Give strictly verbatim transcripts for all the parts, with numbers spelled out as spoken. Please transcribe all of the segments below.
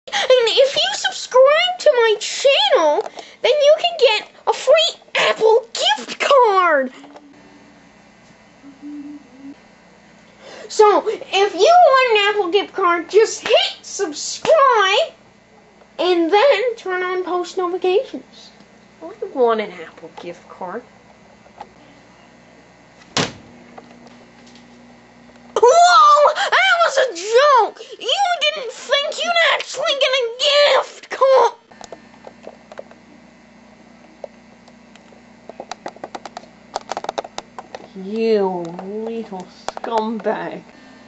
And if you subscribe to my channel, then you can get a free Apple gift card. So, if you want an Apple gift card, just hit subscribe and then turn on post notifications. I want an Apple gift card. Whoa! That was a joke! You didn't think you'd actually get a gift card! You little scumbag.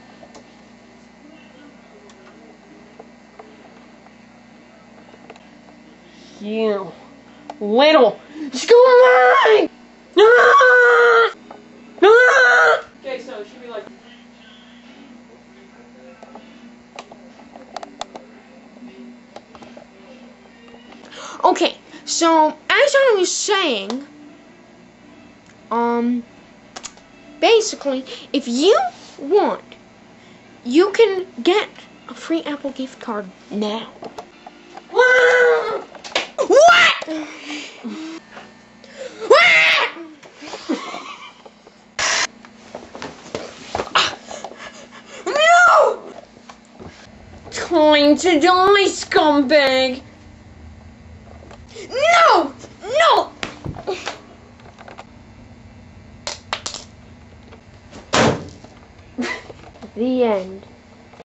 You little scumbag! Ah! Ah! Okay, so it should be like... Okay, so as I was saying, um, basically, if you want, you can get a free Apple gift card now. What? No! Time to die, scumbag! No! No! The end.